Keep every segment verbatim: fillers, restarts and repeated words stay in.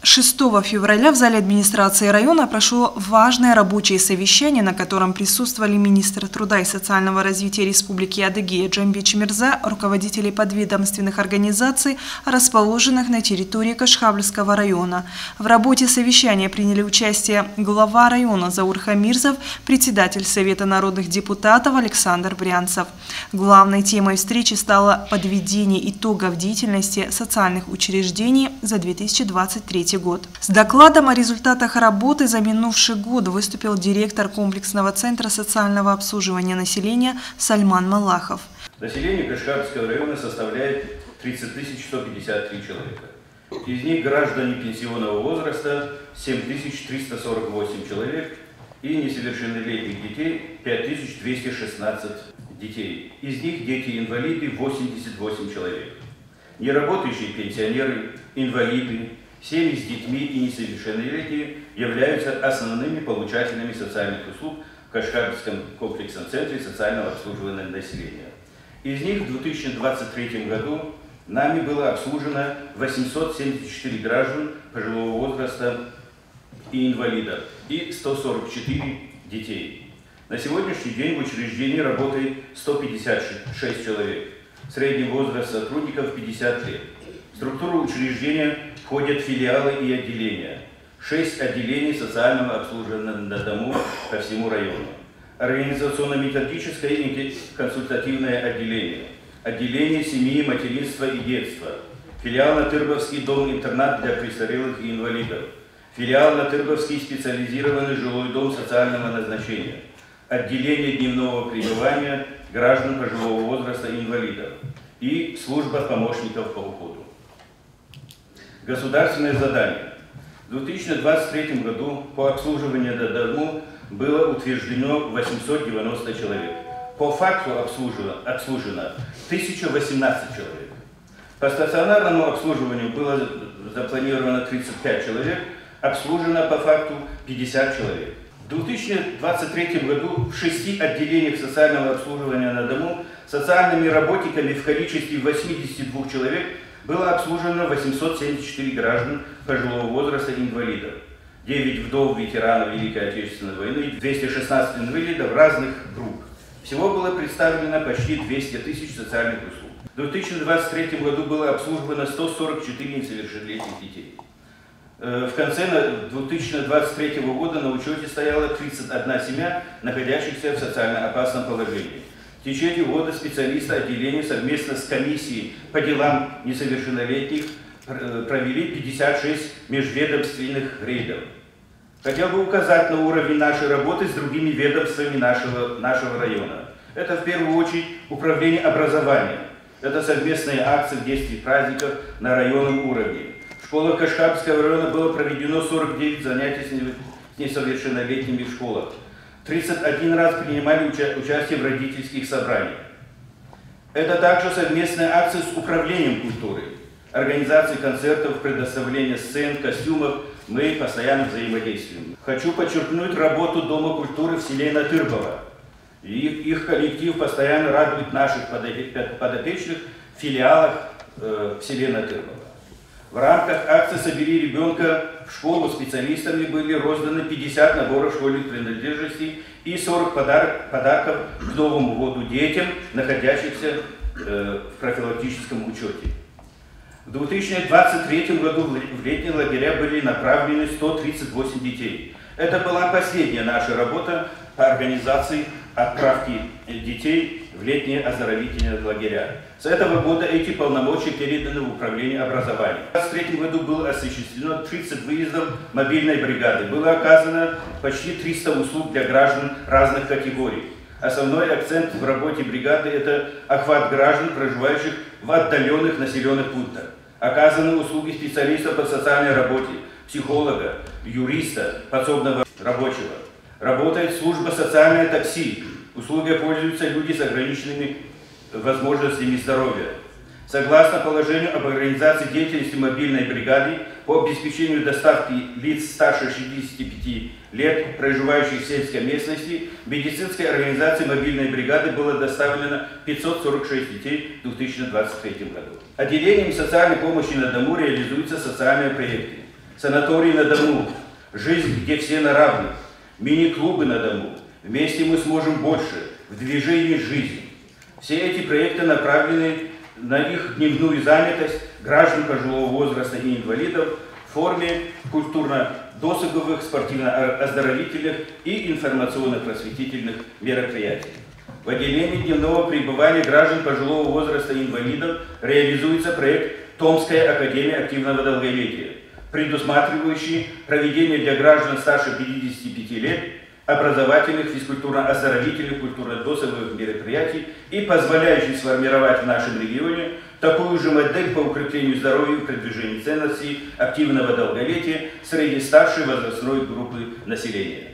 шестого февраля в зале администрации района прошло важное рабочее совещание, на котором присутствовали министр труда и социального развития Республики Адыгея Джамбич Мирза, руководители подведомственных организаций, расположенных на территории Кашхабльского района. В работе совещания приняли участие глава района Заур Хамирзов, председатель Совета народных депутатов Александр Брянцев. Главной темой встречи стало подведение итогов деятельности социальных учреждений за две тысячи двадцать третий год. С докладом о результатах работы за минувший год выступил директор комплексного центра социального обслуживания населения Сальман Малахов. Население Кашхабльского района составляет тридцать тысяч сто пятьдесят три человека. Из них граждане пенсионного возраста семь тысяч триста сорок восемь человек и несовершеннолетних детей пять тысяч двести шестнадцать детей. Из них дети-инвалиды восемьдесят восемь человек. Неработающие пенсионеры, инвалиды, семьи с детьми и несовершеннолетние являются основными получателями социальных услуг в Кашхабльском комплексном центре социального обслуживания населения. Из них в две тысячи двадцать третьем году нами было обслужено восемьсот семьдесят четыре граждан пожилого возраста и инвалидов и сто сорок четыре детей. На сегодняшний день в учреждении работает сто пятьдесят шесть человек. Средний возраст сотрудников пятьдесят лет. В структуру учреждения входят филиалы и отделения. Шесть отделений социального обслуживания на дому по всему району. Организационно-методическое и консультативное отделение. Отделение семьи, материнства и детства. Филиал Натырбовский дом-интернат для престарелых и инвалидов. Филиал Натырбовский специализированный жилой дом социального назначения. Отделение дневного пребывания граждан пожилого возраста и инвалидов. И служба помощников по уходу. Государственное задание. В две тысячи двадцать третьем году по обслуживанию на дому было утверждено восемьсот девяносто человек. По факту обслужено, обслужено тысяча восемнадцать человек. По стационарному обслуживанию было запланировано тридцать пять человек, обслужено по факту пятьдесят человек. В две тысячи двадцать третьем году в шести отделениях социального обслуживания на дому социальными работниками в количестве восьмидесяти двух человек было обслужено восемьсот семьдесят четыре граждан пожилого возраста и инвалидов, девять вдов ветеранов Великой Отечественной войны, двести шестнадцать инвалидов разных групп. Всего было представлено почти двести тысяч социальных услуг. В две тысячи двадцать третьем году было обслуживано сто сорок четыре несовершеннолетних детей. В конце две тысячи двадцать третьего года на учете стояла тридцать одна семья, находящихся в социально опасном положении. В течение года специалисты отделения совместно с комиссией по делам несовершеннолетних провели пятьдесят шесть межведомственных рейдов. Хотел бы указать на уровень нашей работы с другими ведомствами нашего, нашего района. Это в первую очередь управление образованием. Это совместные акции в десять праздников на районном уровне. В школах Кашхабльского района было проведено сорок девять занятий с несовершеннолетними в школах. тридцать один раз принимали уча участие в родительских собраниях. Это также совместная акция с управлением культуры, организацией концертов, предоставление сцен, костюмов. Мы постоянно взаимодействуем. Хочу подчеркнуть работу Дома культуры в селе Натырбово. Их, их коллектив постоянно радует наших подопечных в филиалах э, в селе Натырбово. В рамках акции «Собери ребенка» в школу специалистами были розданы пятьдесят наборов школьных принадлежностей и сорок подарок, подарков к Новому году детям, находящихся э, в профилактическом учете. В две тысячи двадцать третьем году в летние лагеря были направлены сто тридцать восемь детей. Это была последняя наша работа по организации отправки детей в летние оздоровительные лагеря. С этого года эти полномочия переданы в управление образованием. В две тысячи двадцать третьем году было осуществлено тридцать выездов мобильной бригады. Было оказано почти триста услуг для граждан разных категорий. Основной акцент в работе бригады – это охват граждан, проживающих в отдаленных населенных пунктах. Оказаны услуги специалистов по социальной работе, психолога, юриста, подсобного рабочего. Работает служба социальное такси. Услугой пользуются люди с ограниченными возможностями здоровья. Согласно положению об организации деятельности мобильной бригады по обеспечению доставки лиц старше шестидесяти пяти лет, проживающих в сельской местности, медицинской организации мобильной бригады было доставлено пятьсот сорок шесть детей в две тысячи двадцать третьем году. Отделением социальной помощи на дому реализуются социальные проекты. санаторий на дому, жизнь, где все на равных, мини-клубы на дому. Вместе мы сможем больше, в движении жизни. Все эти проекты направлены на их дневную занятость граждан пожилого возраста и инвалидов в форме культурно-досуговых, спортивно-оздоровительных и информационно-просветительных мероприятий. В отделении дневного пребывания граждан пожилого возраста и инвалидов реализуется проект «Томская академия активного долголетия», предусматривающий проведение для граждан старше пятидесяти пяти лет образовательных, физкультурно-оздоровительных, культурно-досуговых мероприятий и позволяющий сформировать в нашем регионе такую же модель по укреплению здоровья и продвижению ценностей активного долголетия среди старшей возрастной группы населения.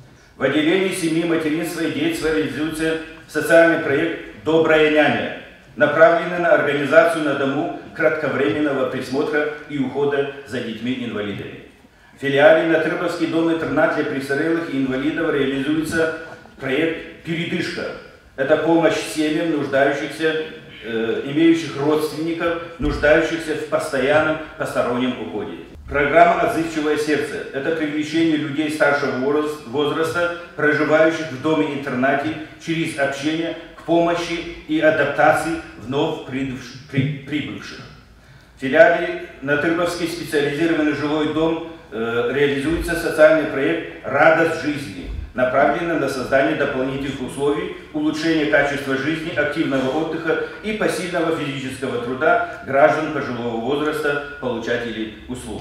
В отделении семьи, материнства и детства реализуется социальный проект «Добрая няня», направленный на организацию на дому кратковременного присмотра и ухода за детьми-инвалидами. В филиале Натырбовский дом-интернат для престарелых и инвалидов реализуется проект «Передышка». Это помощь семьям, нуждающихся, э, имеющих родственников, нуждающихся в постоянном постороннем уходе. Программа «Отзывчивое сердце» – это привлечение людей старшего возраста, проживающих в доме-интернате, через общение к помощи и адаптации вновь прибывших. В филиале Натырбовский специализированный жилой дом э, реализуется социальный проект «Радость жизни», направленный на создание дополнительных условий, улучшение качества жизни, активного отдыха и посильного физического труда граждан пожилого возраста, получателей услуг.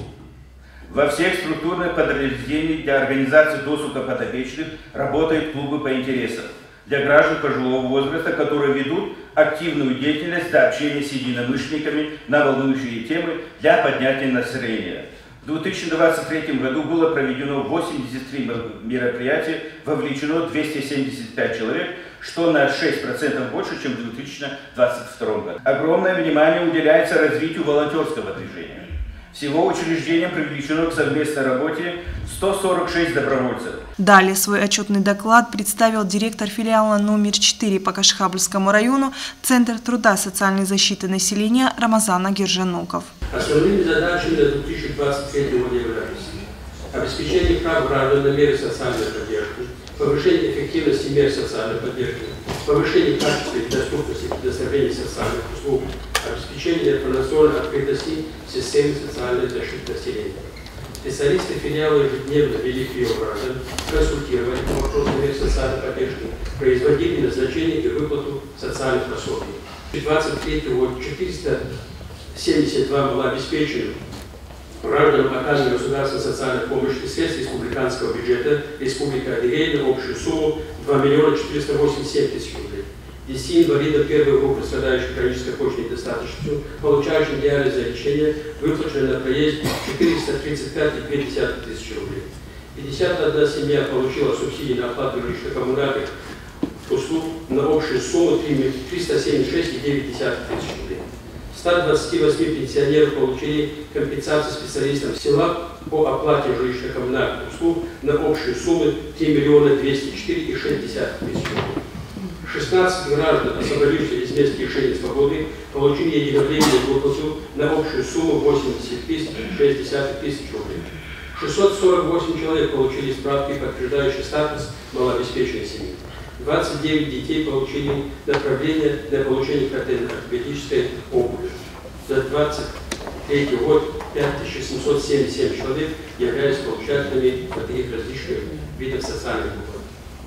Во всех структурных подразделениях для организации досуга подопечных работают клубы по интересам для граждан пожилого возраста, которые ведут активную деятельность для общения с единомышленниками на волнующие темы для поднятия настроения. В две тысячи двадцать третьем году было проведено восемьдесят три мероприятия, вовлечено двести семьдесят пять человек, что на шесть процентов больше, чем в две тысячи двадцать втором году. Огромное внимание уделяется развитию волонтерского движения. Всего учреждением привлечено к совместной работе сто сорок шесть добровольцев. Далее свой отчетный доклад представил директор филиала номер четыре по Кашхабльскому району Центр труда и социальной защиты населения Рамазан Гержануков. Основными задачами на две тысячи двадцать третий год являются обеспечение прав граждан на меры социальной поддержки, повышение эффективности мер социальной поддержки, повышение качества и доступности предоставления социальных услуг, обеспечение информационной открытости системы социальной защиты населения. Специалисты филиала ежедневно вели прием граждан, консультировали по вопросам мер социальной поддержки, производили назначение и выплату социальных пособий. В две тысячи двадцать третьем году четыреста семьдесят два было обеспечено гражданам оказанной государственной социальной помощи из средств республиканского бюджета Республики Адыгея на общую сумму два миллиона четыреста восемьдесят семь тысяч рублей. десяти инвалидам первой группы, страдающих хронической почечной недостаточностью, получающим диализ за лечение, выплачено на проезд четыреста тридцать пять и две десятых тысяч рублей. пятьдесят одна семья получила субсидии на оплату жилищно-коммунальных услуг на общую сумму триста семьдесят шесть и девять десятых тысяч рублей. ста двадцати восьми пенсионеров получили компенсацию специалистам села по оплате жилищно-коммунальных услуг на общую сумму три миллиона двести четыре и шесть десятых тысяч рублей. шестнадцать граждан, освободившихся из мест лишения свободы, получили единовременную выплату на общую сумму восемьдесят тысяч и шесть десятых тысяч рублей. шестьсот сорок восемь человек получили справки, подтверждающие статус малообеспеченной семьи. двадцать девять детей получили направление для получения ортопедической обуви. За двадцать третий год пять тысяч семьсот семьдесят семь человек являются получателями таких различных видов социальных выплат.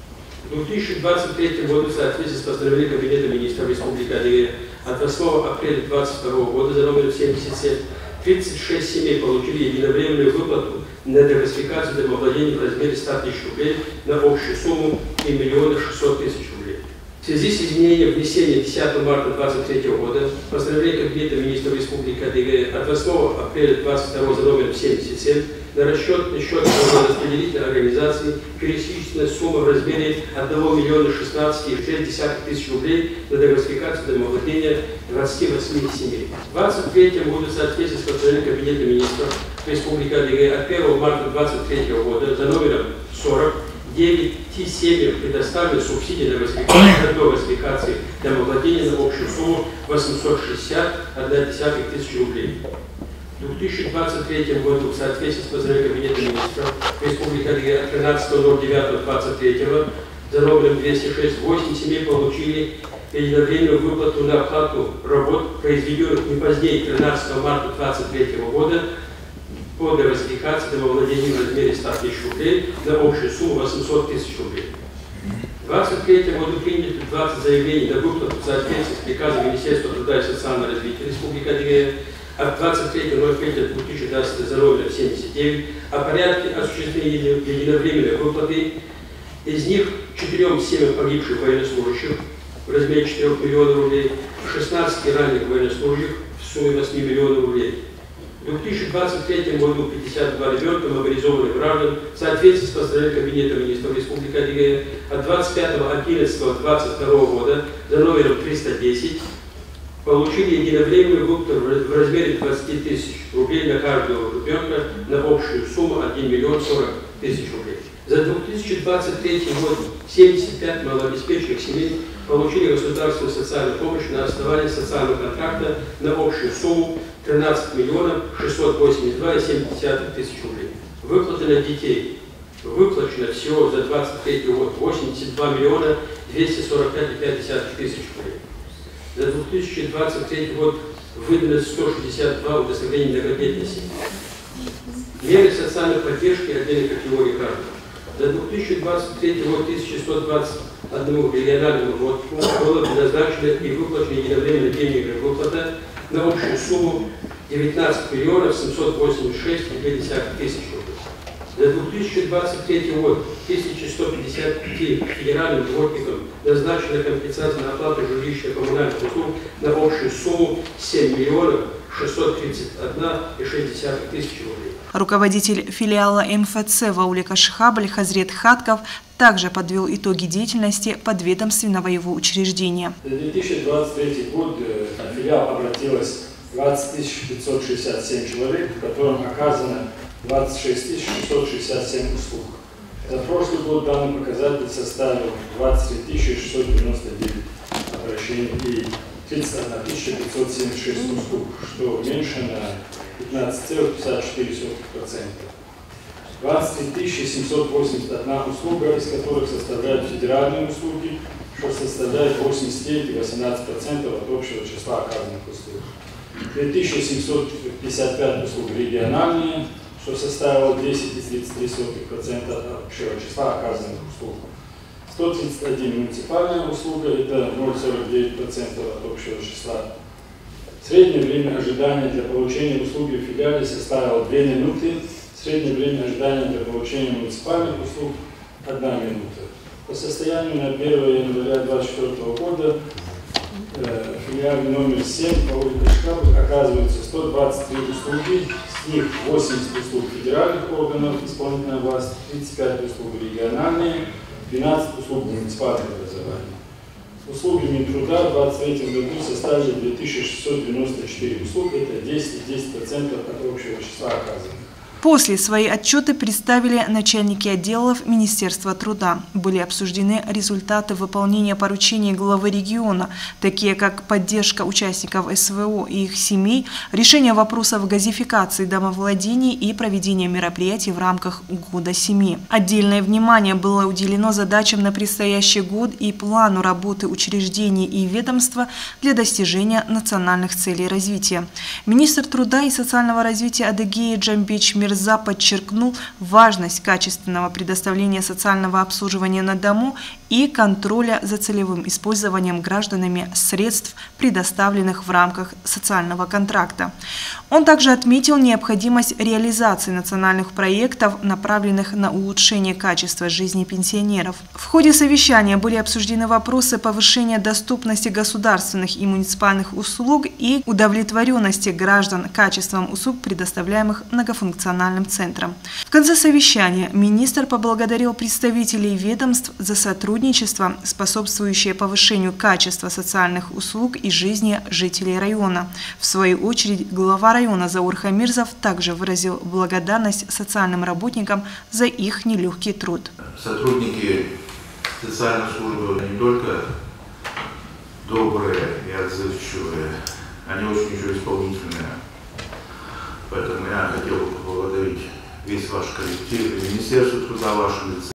В две тысячи двадцать третьем году в соответствии с постановлением Кабинета министров Республики Адыгея от восьмого апреля две тысячи двадцать второго года за номером семьдесят семь тридцать шесть семей получили единовременную выплату на диверсификацию домовладения в размере ста тысяч рублей на общую сумму три миллиона шестьсот тысяч рублей. В связи с изменением внесения десятого марта две тысячи двадцать третьего года постановления Кабинета министров Республики Адыгея от восьмого апреля две тысячи двадцать второго за номером семьдесят семь на расчетный счет распределительной организации перечислена сумма в размере одного миллиона шестнадцати и шесть десятых тысяч рублей на диверсификацию домовладения двадцати восьми семей. В двадцать третьем году в соответствии с постановлением Кабинета министров Республики Адыгея от первого марта две тысячи двадцать третьего года за номером сорок девяти семьям предоставлены субсидии на диверсификации домовладения на общую сумму восемьсот шестьдесят и одна десятая тысячи рублей. В две тысячи двадцать третьем году в соответствии с постановлением Кабинета министров Республики Адыгея от тринадцатого девятого двадцать третьего за номером двести шесть восемь семей получили единовременную выплату на оплату работ, произведенных не позднее тринадцатого марта двадцать третьего года по диверсификации до владения в размере ста тысяч рублей на общую сумму восемьсот тысяч рублей. В две тысячи двадцать третьем году принято двадцать заявлений на выплату в соответствии с приказом Министерства труда и социального развития Республики Адыгея от двадцать третьего ноль пятого две тысячи двадцатого за номером семьдесят девять о порядке осуществления единовременной выплаты. Из них четырем семьям погибших военнослужащих в размере четырёх миллионов рублей, шестнадцати раненых военнослужащих в сумме восьми миллионов рублей. В две тысячи двадцать третьем году пятьдесят два ребенка мобилизованных граждан в соответствии с постановлением Кабинета министров Республики Адыгея от двадцать пятого одиннадцатого двадцать второго года за номером триста десять получили единовременную выплату в размере двадцати тысяч рублей на каждого ребенка на общую сумму один миллион сорок тысяч рублей. За две тысячи двадцать третий год семьдесят пять малообеспеченных семей получили государственную социальную помощь на основании социального контракта на общую сумму тринадцать миллионов шестьсот восемьдесят два и семь десятых тысяч рублей. Выплаты на детей выплачено всего за двадцать третий год восемьдесят два миллиона двести сорок пять и пять десятых тысяч рублей. За две тысячи двадцать третий год выдано сто шестьдесят два удостоверения многодетности. Меры социальной поддержки отдельных категорий граждан. За две тысячи двадцать третий год тысяча сто двадцать одному региональному родству было предназначено и выплачено единовременно денежная выплата на общую сумму девятнадцать миллионов семьсот восемьдесят шесть и две десятых тысяч рублей. За две тысячи двадцать третий год тысяча сто пятьдесят пяти федеральным работникам назначена компенсация на оплату жилищно-коммунальных услуг на общую сумму семь миллионов шестьсот тридцать одна и шесть десятых тысяч рублей. Руководитель филиала эм эф цэ в Ауле Кашихабль Хазрет Хатков также подвел итоги деятельности подведомственного его учреждения. За две тысячи двадцать третий год филиал обратилось двадцать тысяч пятьсот шестьдесят семь человек, которым оказано двадцать шесть тысяч шестьсот шестьдесят семь услуг. За прошлый год данный показатель составил двадцать три тысячи шестьсот девяносто девять обращений и тридцать одна тысяча пятьсот семьдесят шесть услуг, что уменьшено на пятнадцать целых пятьдесят четыре сотых процента. двадцать три тысячи семьсот восемьдесят одна услуга, из которых составляют федеральные услуги, что составляет восемьдесят девять и восемнадцать процентов от общего числа оказанных услуг. две тысячи семьсот пятьдесят пять услуг региональные, что составило десять и тридцать три сотых процента от общего числа оказанных услуг. сто тридцать одна муниципальная услуга, это ноль целых сорок девять сотых процента от общего числа. Среднее время ожидания для получения услуги в филиале составило две минуты, среднее время ожидания для получения муниципальных услуг – одна минута. По состоянию на первое января две тысячи двадцать четвёртого года э, в филиале номер семь по улице Кашихабль оказывается сто двадцать три услуги, с них восемьдесят услуг федеральных органов исполнительной власти, тридцать пять услуг региональные, двенадцать услуг муниципального образования. Услуги Минтруда в две тысячи двадцать третьем году составили две тысячи шестьсот девяносто четыре услуги, это десять и десять сотых процента от общего числа оказанных. После свои отчеты представили начальники отделов Министерства труда. Были обсуждены результаты выполнения поручений главы региона, такие как поддержка участников эс вэ о и их семей, решение вопросов газификации домовладений и проведение мероприятий в рамках года семьи. Отдельное внимание было уделено задачам на предстоящий год и плану работы учреждений и ведомства для достижения национальных целей развития. Министр труда и социального развития Адыгеи Джамбич Мирза подчеркнул важность качественного предоставления социального обслуживания на дому и контроля за целевым использованием гражданами средств, предоставленных в рамках социального контракта. Он также отметил необходимость реализации национальных проектов, направленных на улучшение качества жизни пенсионеров. В ходе совещания были обсуждены вопросы повышения доступности государственных и муниципальных услуг и удовлетворенности граждан качеством услуг, предоставляемых многофункциональным центром. В конце совещания министр поблагодарил представителей ведомств за сотрудничество, способствующее повышению качества социальных услуг и жизни жителей района. В свою очередь, глава района Заур Хамирзов также выразил благодарность социальным работникам за их нелегкий труд. Сотрудники социальной службы не только добрые и отзывчивые, они очень еще исполнительные. Поэтому я хотел бы поблагодарить весь ваш коллектив и Министерство труда в вашем лице.